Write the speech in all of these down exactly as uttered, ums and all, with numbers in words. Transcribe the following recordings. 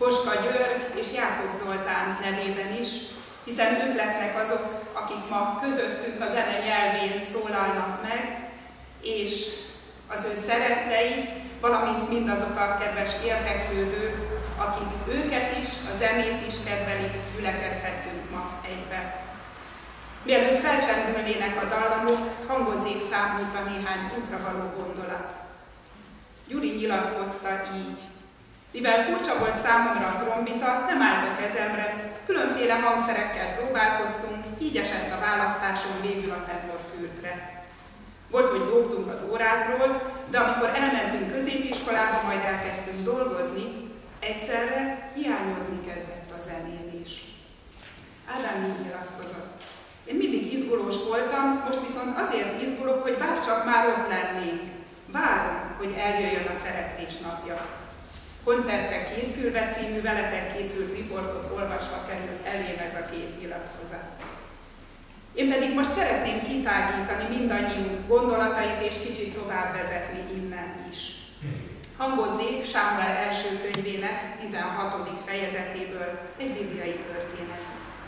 Koska György és Jákob Zoltán nevében is, hiszen ők lesznek azok, akik ma közöttünk a zene nyelvén szólalnak meg, és az ő szeretteik, valamint mindazok a kedves érdeklődők, akik őket is, a zenét is kedvelik, gyülekezhetünk ma egybe. Mielőtt felcsendülnének a dallamok, hangozzék számunkra néhány útravaló gondolat. Gyuri nyilatkozta így: mivel furcsa volt számomra a trombita, nem állt a kezemre, különféle hangszerekkel próbálkoztunk, így esett a választáson végül a tenorkürtre. Volt, hogy lógtunk az órákról, de amikor elmentünk középiskolába, majd elkezdtünk dolgozni, egyszerre hiányozni kezdett a zenélés. Ádám így nyilatkozott: én mindig izgulós voltam, most viszont azért izgulok, hogy bárcsak már ott lennénk. Várom, hogy eljöjjön a szereplés napja. Koncertre készülve című veletek készült riportot olvasva került elém ez a két nyilatkozat. Én pedig most szeretném kitágítani mindannyiunk gondolatait és kicsit tovább vezetni innen is. Hangozzék Sámuel első könyvének tizenhatodik fejezetéből egy bibliai történet.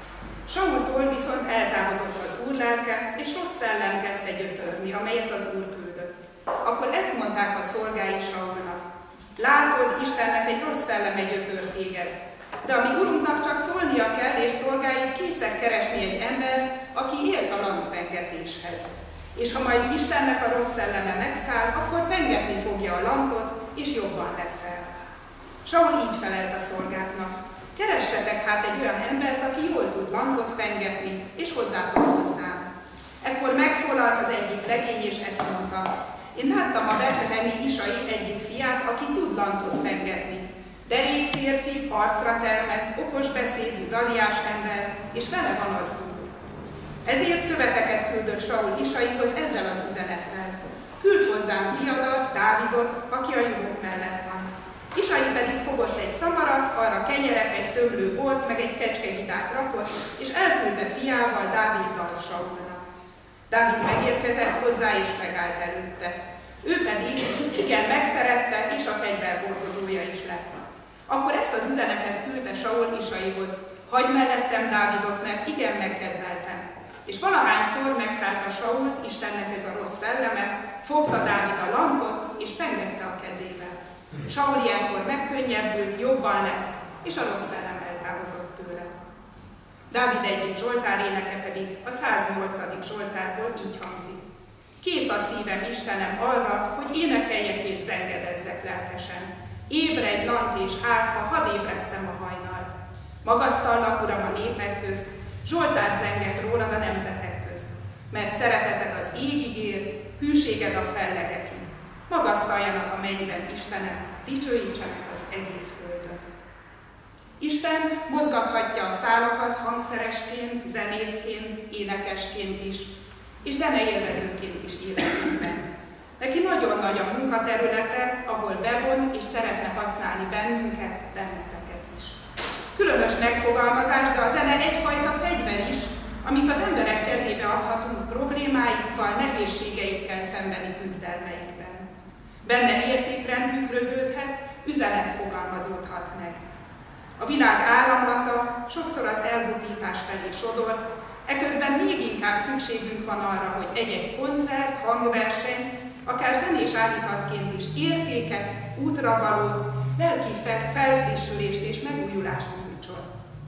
Saultól viszont eltávozott az Úr lelke, és rossz szellem kezdte gyötörni, amelyet az Úr küldött. Akkor ezt mondták a szolgái Saulnak: látod, Istennek egy rossz szelleme gyötör téged, de a mi urunknak csak szólnia kell, és szolgáit készek keresni egy embert, aki ért a lantpengetéshez. És ha majd Istennek a rossz szelleme megszáll, akkor pengetni fogja a lantot, és jobban leszel. Saul így felelt a szolgáknak: keressetek hát egy olyan embert, aki jól tud lantot pengetni, és hozzátok hozzám. Ekkor megszólalt az egyik legény, és ezt mondta: én láttam a betlehemi Isai egyik fiát, aki tud lantot pengetni. Derék férfi, arcra termett, okos beszédű, daliás ember, és vele van az Úr. Ezért követeket küldött Saul Isaihoz ezzel az üzenettel: küld hozzám fiadat, Dávidot, aki a jugok mellett van. Isai pedig fogott egy szamarat, arra kenyeret, egy tömlő bort, meg egy kecskegitát rakott, és elküldte fiával, Dáviddal Saulnak. Dávid megérkezett hozzá, és megállt előtte. Ő pedig igen megszerette, és a fegyverhordozója is lett. Akkor ezt az üzenetet küldte Saul Isaihoz: hagyj mellettem Dávidot, mert igen megkedveltem. És valahányszor megszállta Sault Istennek ez a rossz szelleme, fogta Dávid a lantot, és pengette a kezével. Saul ilyenkor megkönnyebbült, jobban lett, és a rossz szellem eltávozott tőle. Dávid egyik zsoltár éneke pedig a száznyolcadik zsoltárból így hangzik: kész a szívem, Istenem, arra, hogy énekeljek és zengedezzek lelkesen. Ébredj, lant és hárfa, hadd ébresszem a hajnalt. Magasztallak, Uram, a népek közt, zsoltárt zengek rólad a nemzetek közt. Mert szereteted az égig ér, hűséged a fellegekig. Magasztaljanak a mennyben, Istenem, dicsőítsenek az egész földön. Isten mozgathatja a szálakat hangszeresként, zenészként, énekesként is, és zeneélvezőként is életünkben. Neki nagyon nagy a munkaterülete, ahol bevon és szeretne használni bennünket, benneteket is. Különös megfogalmazás, de a zene egyfajta fegyver is, amit az emberek kezébe adhatunk problémáikkal, nehézségeikkel szembeni küzdelmeikben. Benne értékrend tükröződhet, üzenet fogalmazódhat meg. A világ áramlata sokszor az elbutítás felé sodor, eközben még inkább szükségünk van arra, hogy egy-egy koncert, hangverseny, akár zenés állítatként is értéket, útravalót, lelki felfrissülést és megújulást nyújtson.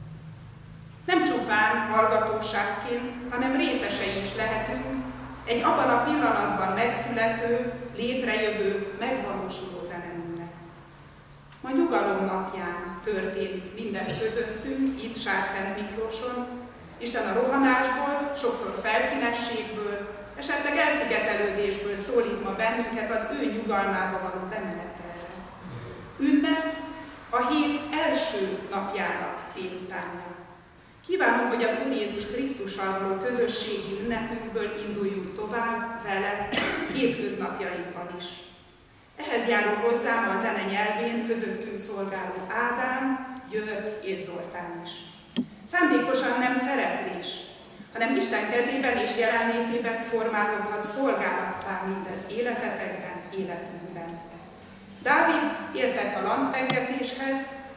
Nem csupán hallgatóságként, hanem részesei is lehetünk egy abban a pillanatban megszülető, létrejövő, megvalósuló zeneműnek. Ma nyugalom napján történik mindez közöttünk, itt Sárszent Miklóson. Isten a rohanásból, sokszor felszínességből, esetleg elszigetelődésből szólít ma bennünket az ő nyugalmába való bemenetelre. Ünnep a hét első napjának délutánja. Kívánom, hogy az Úr Jézus Krisztussal való közösségi ünnepünkből induljunk tovább vele hétköznapjainkban is. Ehhez járul hozzám a zene nyelvén közöttünk szolgáló Ádám, György és Zoltán is. Szándékosan nem szereplés, hanem Isten kezében és jelenlétében formálódhat szolgálattá mindez életetekben, életünkben. Dávid értett a lantpengetéshez,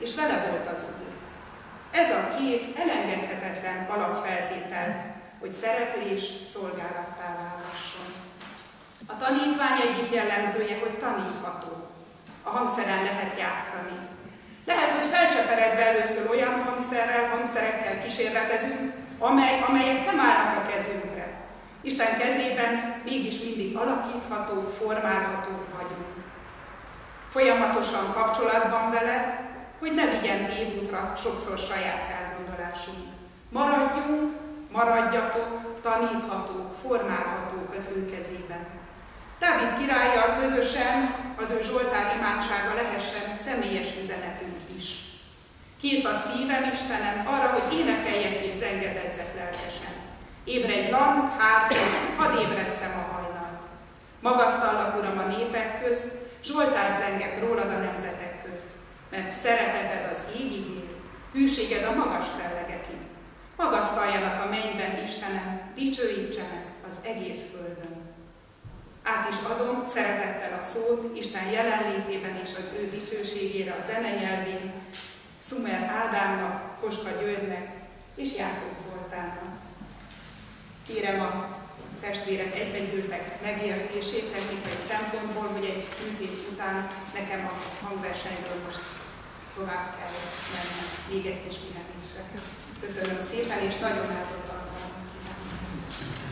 és vele volt az Úr. Ez a két elengedhetetlen alapfeltétel, hogy szereplés szolgálattá válhasson. A tanítvány egyik jellemzője, hogy tanítható. A hangszeren lehet játszani. Lehet, hogy felcseperedve először olyan hangszerrel, hangszerekkel kísérletezünk, amely, amelyek nem állnak a kezünkre. Isten kezében mégis mindig alakítható, formálható vagyunk. Folyamatosan kapcsolatban vele, hogy ne vigyen tévútra sokszor saját elgondolásunk. Maradjunk, maradjatok, taníthatók, formálhatók az ő kezében. Dávid királlyal közösen az ő Zsoltár imádsága lehessen személyes üzenetünk is. Kész a szívem, Istenem, arra, hogy énekeljek és zengedezzek lelkesen. Ébredj lant, hárfa, hadd ébresszem a hajnalt. Magasztallak, Uram, a népek közt, Zsoltárt zengek rólad a nemzetek közt, mert szereteted az égig ér, hűséged a magas fellegekig. Magasztaljanak a mennyben, Istenem, dicsőítsenek az egész földön. Át is adom szeretettel a szót Isten jelenlétében és az ő dicsőségére a zenenyelvén, Szumer Ádámnak, Koska Györgynek és Jákob Zoltánnak. Kérem a testvérek egybegyűltek megértését technikai szempontból, hogy egy műtét után nekem a hangversenyről most tovább kell mennem még egy kis pihenésre. Köszönöm szépen, és nagyon áldott alkalmat kívánok.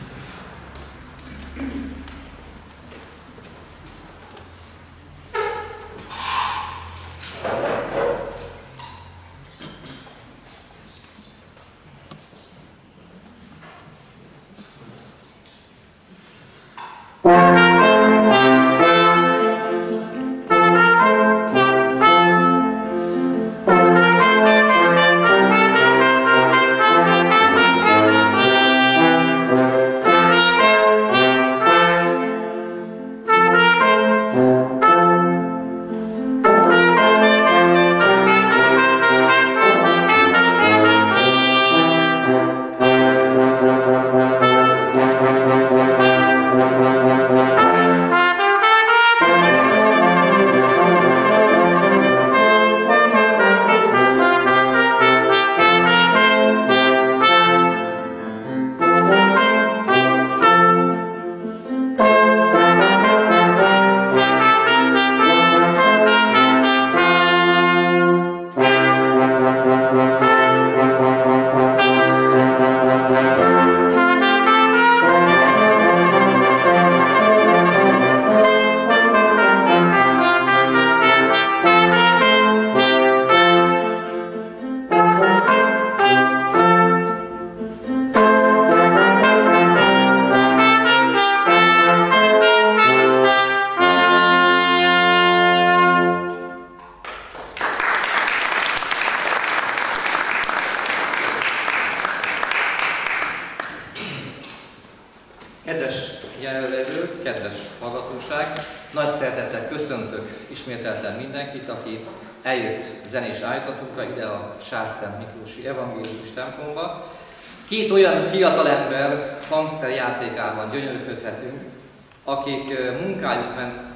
Kedves jelenlévő, kedves hallgatóság, nagy szeretettel köszöntök ismételten mindenkit, aki eljött zenés állítatunkra ide a Sárszent Miklósi Evangélikus templomba. Két olyan fiatalember hangszerjátékában gyönyörködhetünk, akik munkájuk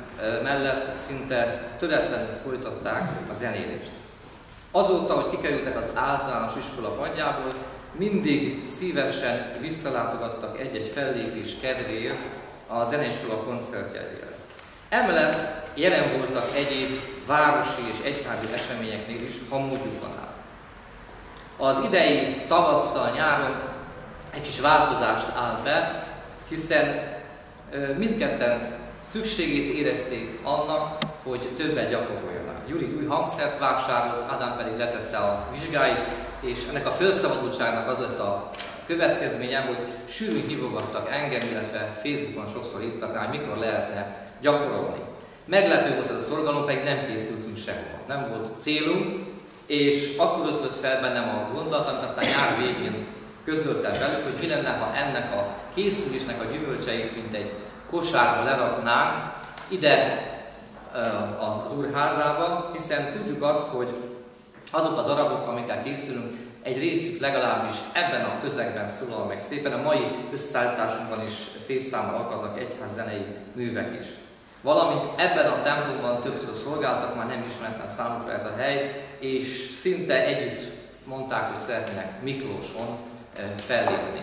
mellett szinte töretlenül folytatták a zenélést. Azóta, hogy kikerültek az általános iskola padjából, mindig szívesen visszalátogattak egy-egy fellépés kedvéért a zeneiskola koncertjeire. Emellett jelen voltak egyéb városi és egyházi eseményeknél is, ha módjukban áll. Az idei tavasszal, nyáron egy kis változást áll be, hiszen mindketten szükségét érezték annak, hogy többet gyakoroljanak. Gyuri új hangszert vásárolt, Ádám pedig letette a vizsgáit, és ennek a felszabadultságnak az lett a következménye, hogy sűrűn hívogattak engem, illetve Facebookon sokszor írtak rá, mikor lehetne gyakorolni. Meglepő volt ez a szorgalom, pedig nem készültünk sehova. Nem volt célunk, és akkor ötlött fel bennem a gondolat, amit aztán nyár végén közöltem velük, hogy mi lenne, ha ennek a készülésnek a gyümölcseit, mint egy kosárba leraknánk ide az Úrházába, hiszen tudjuk azt, hogy azok a darabok, amikkel készülünk, egy részük legalábbis ebben a közegben szólal meg szépen. A mai összeállításunkban is szép számmal akadnak egyházzenei művek is. Valamint ebben a templomban többször szolgáltak, már nem ismeretlen számukra ez a hely, és szinte együtt mondták, hogy szeretnének Miklóson fellépni.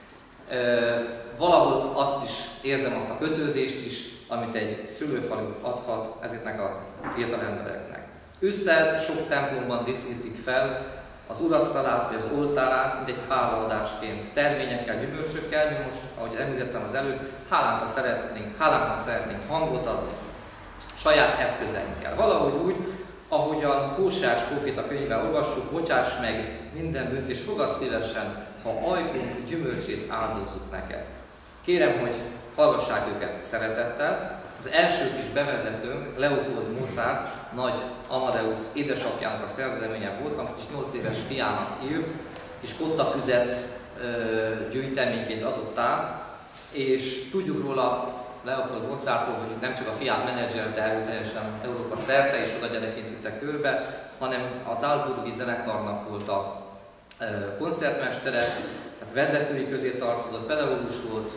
Valahol azt is érzem, azt a kötődést is, amit egy szülőfalu adhat ezeknek a fiatal embereknek. Ősszel sok templomban díszítik fel az urasztalát vagy az oltárát, mint egy hálaadásként, terményekkel, gyümölcsökkel. Mi most, ahogy említettem az előbb, hálánknak szeretnénk, hálánknak szeretnénk hangot adni, saját eszközeinkkel. Valahogy úgy, ahogyan Hóseás próféta könyvben olvassuk, bocsáss meg minden bűnt, és fogadd szívesen, ha ajkunk gyümölcsét áldozzuk neked. Kérem, hogy hallgassák őket szeretettel. Az első kis bevezetőnk Leopold Mozart, nagy Amadeus édesapjának a szerzeménye volt, amit is nyolc éves fiának írt, és kottafüzet gyűjteményként adott át, és tudjuk róla Leopold Mozartról, hogy nem csak a fiát menedzselte erőteljesen Európa szerte, és oda gyerekként vitte körbe, hanem az Salzburgi zenekarnak volt a koncertmestere, tehát vezetői közé tartozott, pedagógus volt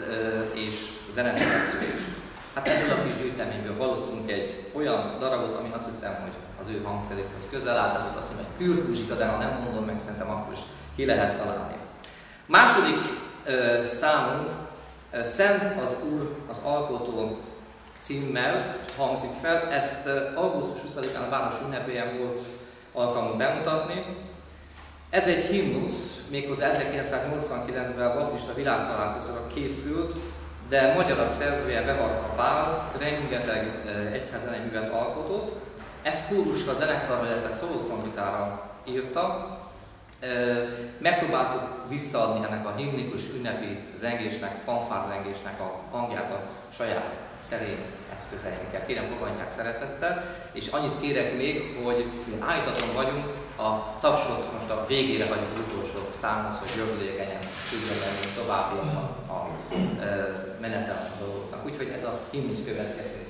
és zeneszerző is. Hát ebből a kis gyűjteményből hallottunk egy olyan darabot, ami azt hiszem, hogy az ő hangszeréhez közel áll, ez volt azt mondom, hogy Kürkuzsika, de ha nem mondom meg, szerintem akkor is ki lehet találni. Második uh, számunk uh, Szent az Úr az Alkotó címmel hangzik fel, ezt uh, augusztus huszadikán a város ünnepélyen volt alkalmunk bemutatni. Ez egy himnusz, méghozzá ezerkilencszáznyolcvankilencben a baptista világtalálkozóra készült, de magyar a szerzője, Bevarka Pál, rengeteg egyházzenei művet alkotott. Ezt kórusra, zenekarra, illetve szólótrombitára írta. Megpróbáltuk visszaadni ennek a himnikus ünnepi zengésnek, fanfárzengésnek a hangját a saját szerény eszközeinkkel. Kérem, fogadják szeretettel, és annyit kérek még, hogy állítaton vagyunk, a tapsot most a végére vagyunk az utolsó számhoz, hogy gördülékenyen tudjon menni továbbiakban a, a menetel a dolgoknak. Úgyhogy ez a himnusz következik.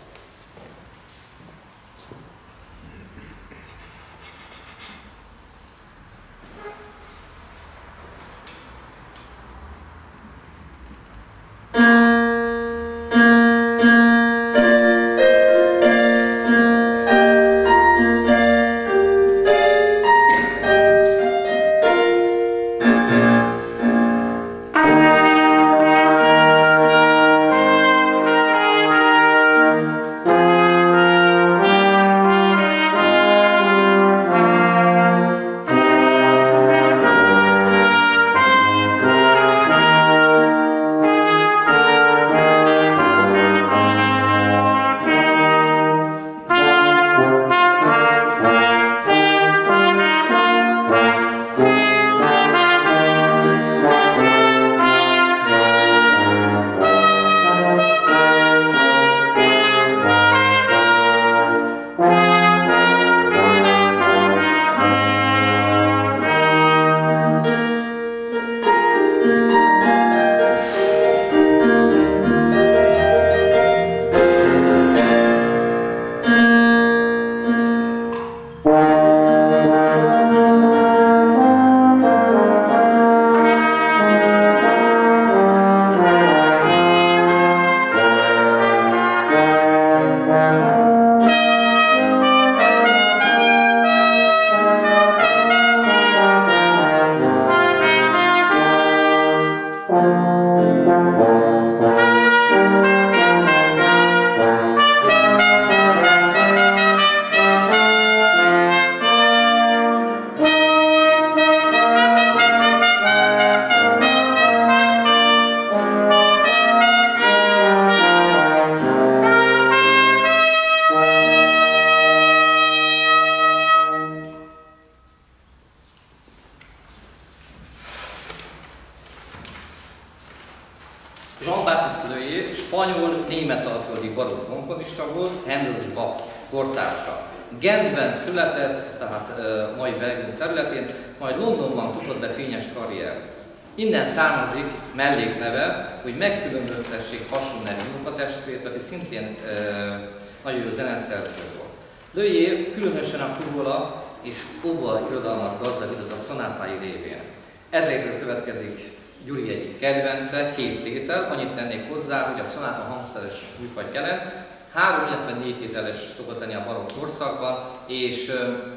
Jean-Baptiste Leuillet spanyol-németalföldi barokk komponista volt, Handel és Bach kortársa. Gentben született, tehát uh, mai Belgium területén, majd Londonban futott be fényes karriert. Innen származik mellékneve, hogy megkülönböztessék hasonló nevű munkatestvért, aki szintén uh, nagyon jó zeneszerző volt. Leuillet különösen a fuvola és oboa irodalmat gazdagított a szonátái révén. Ezekből következik Gyuri egyik kedvence, két tétel, annyit tennék hozzá, hogy a szonáta hangszeres műfajt jelent, három, illetve négy tételes szokott lenni a barokk korszakban, és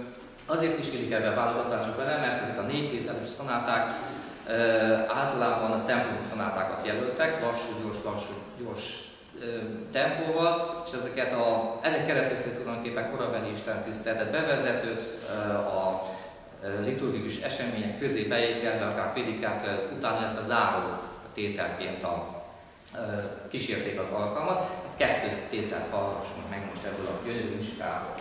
Azért is illik ebbe a válogatásba bele, mert ezek a négy tételes szonáták e, általában a templom szonátákat jelöltek, lassú, gyors, lassú, gyors e, tempóval, és ezeket a, ezek keretezték tulajdonképpen korabeli istentiszteletet, bevezetőt, e, a liturgikus események közé beékelve, akár prédikáció előtt, után, illetve záró tételként a, e, kísérték az alkalmat. Kettő tételt hallgassunk meg most ebből a gyönyörű musikából.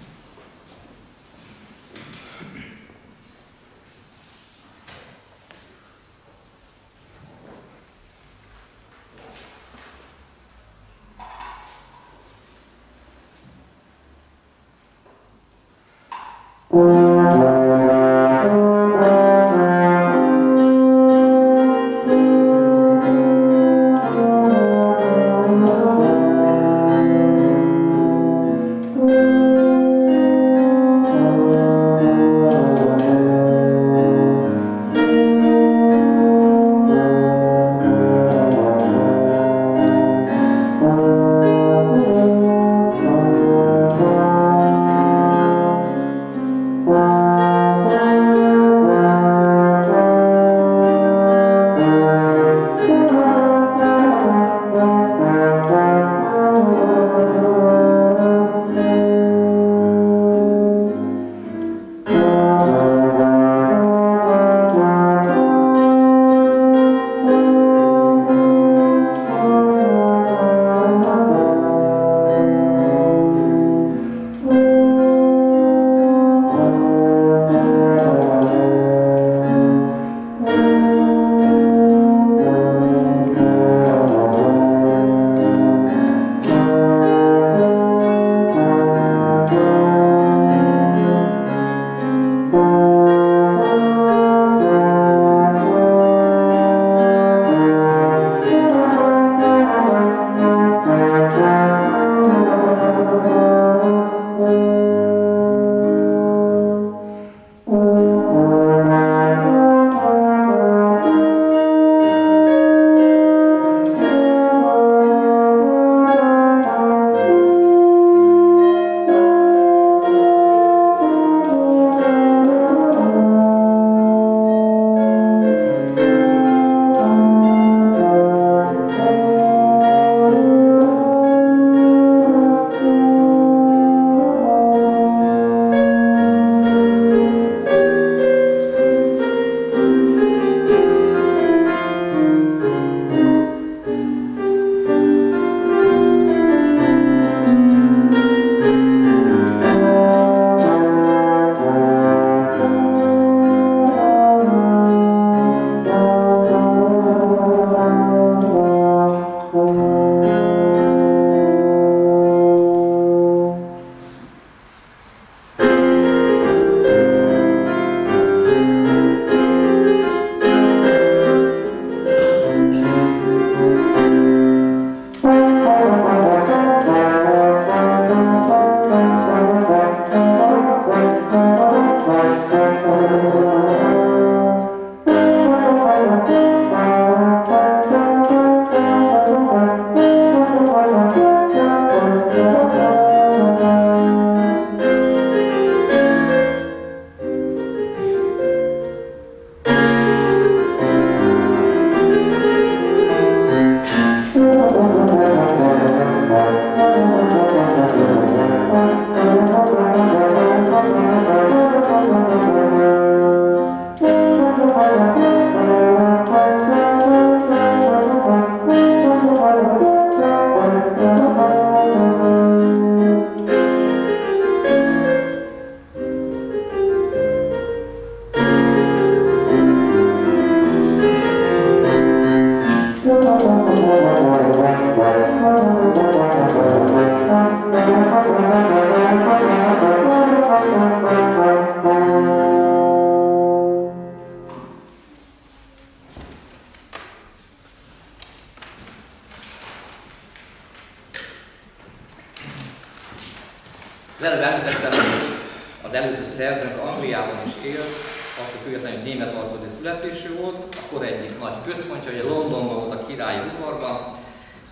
Az előbb említettem, hogy az előző szerzőnk Angliában is élt, attól függetlenül német alföldi születésű volt, akkor egyik nagy központja, hogy Londonban volt a királyi udvarban.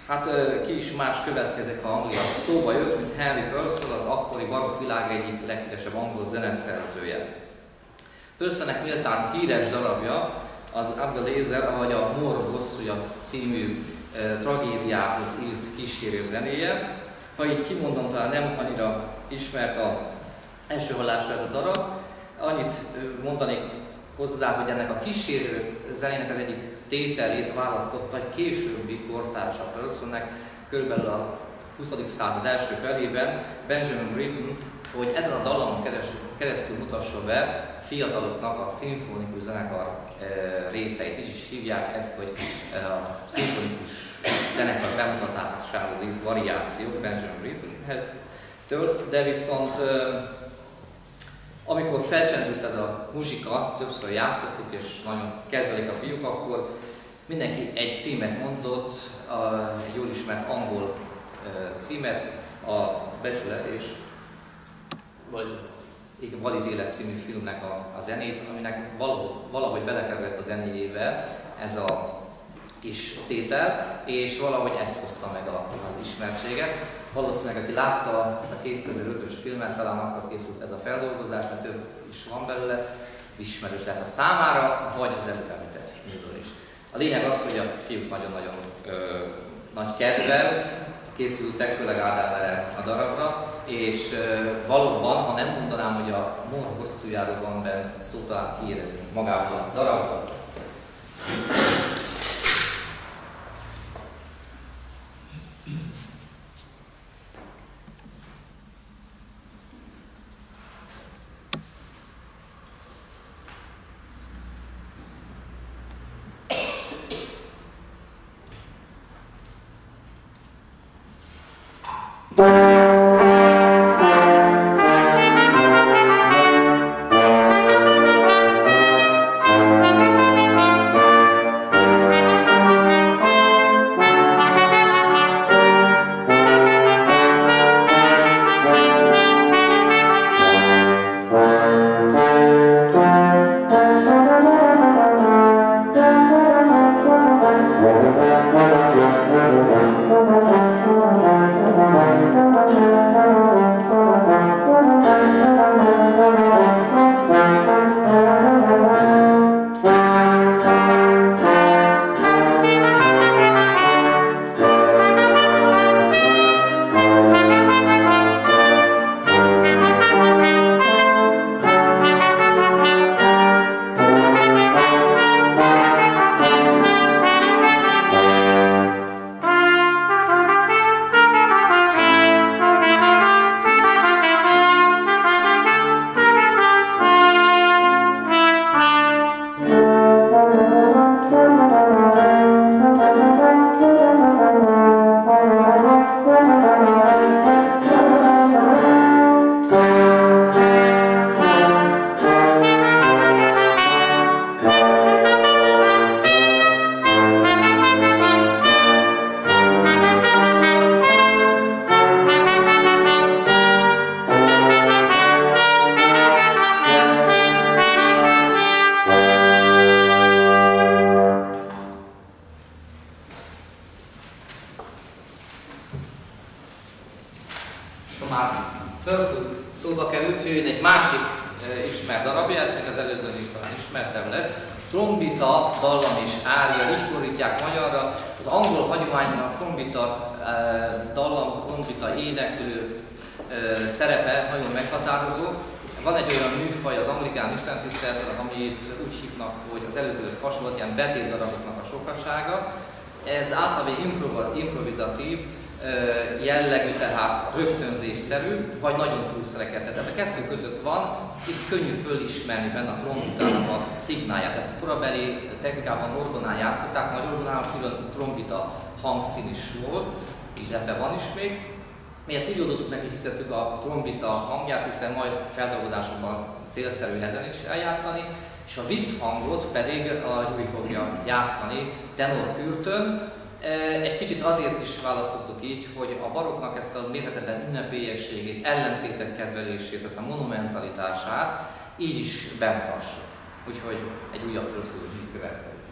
hát ki is más következik, ha Anglia szóba jött, mint Henry Purcell, az akkori barokk világ egyik leghíresebb angol zeneszerzője. Purcellnek méltán híres darabja az Abdelaziz, vagy a Mór bosszúja című e, tragédiához írt kísérő zenéje. Ha így kimondom, talán nem annyira ismert a első hallásra ez a darab. Annyit mondanék hozzá, hogy ennek a kísérő zenének az egyik tételét választotta egy későbbi kortársa Purcellnek, körülbelül a huszadik század első felében, Benjamin Britten, hogy ezen a dallamon keresztül mutassa be fiataloknak a szimfonikus zenekar részeit. Így is hívják ezt, hogy a szimfonikus zenekar bemutatásához írt variáció Benjamin Brittenhez. De viszont amikor felcsendült ez a muzsika, többször játszottuk és nagyon kedvelik a fiúk, akkor mindenki egy címet mondott, egy jól ismert angol címet, a Becsület és vagy igen, Valid Élet című filmnek a, a zenét, aminek valahogy, valahogy belekerült a zenéjébe ez a kis tétel, és valahogy ez hozta meg a, az ismertséget. Valószínűleg, aki látta ezt a kétezer-ötös filmet, talán akkor készült ez a feldolgozás, mert több is van belőle, ismerős lehet a számára, vagy az előbb említett műből is. A lényeg az, hogy a fiúk nagyon-nagyon nagy kedvel készültek, főleg Ádám erre a darabra, és ö, valóban, ha nem mondanám, hogy a Mór bosszújáról van benne, szót talán kiérezni magából a darabban. Ez általában improvizatív jellegű, tehát rögtönzésszerű, vagy nagyon túlszerkesztett. Ez a kettő között van, itt könnyű fölismerni benne a trombitának a szignálját. Ezt a korabeli technikában orgonán játszották, majd orgonán külön trombita hangszín is volt, illetve van is még. Mi ezt úgy oldottuk neki, hisztettük a trombita hangját, hiszen majd feldolgozásokban célszerű ezen is eljátszani, és a visszhangot pedig a Gyuri fogja játszani tenorkürtön. Egy kicsit azért is választottuk így, hogy a barokknak ezt a mérhetetlen ünnepélyességét, ellentétek kedvelését, ezt a monumentalitását így is bemutassuk. Úgyhogy egy újabb Purcell következik.